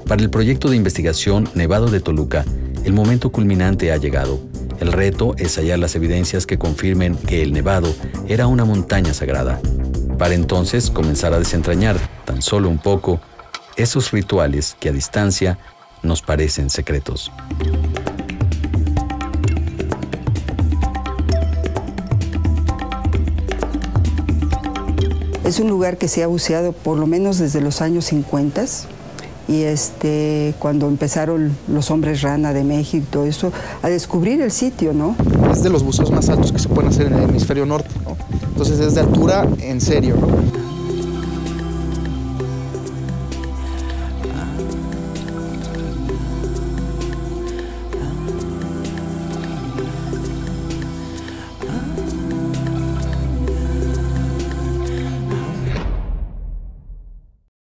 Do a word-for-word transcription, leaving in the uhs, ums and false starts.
Para el proyecto de investigación Nevado de Toluca, el momento culminante ha llegado. El reto es hallar las evidencias que confirmen que el Nevado era una montaña sagrada. Para entonces comenzar a desentrañar, tan solo un poco, esos rituales que a distancia nos parecen secretos. Es un lugar que se ha buceado por lo menos desde los años cincuenta y este, cuando empezaron los hombres rana de México y todo eso, a descubrir el sitio, ¿no? Es de los buceos más altos que se pueden hacer en el hemisferio norte, ¿no? Entonces es de altura en serio, ¿no?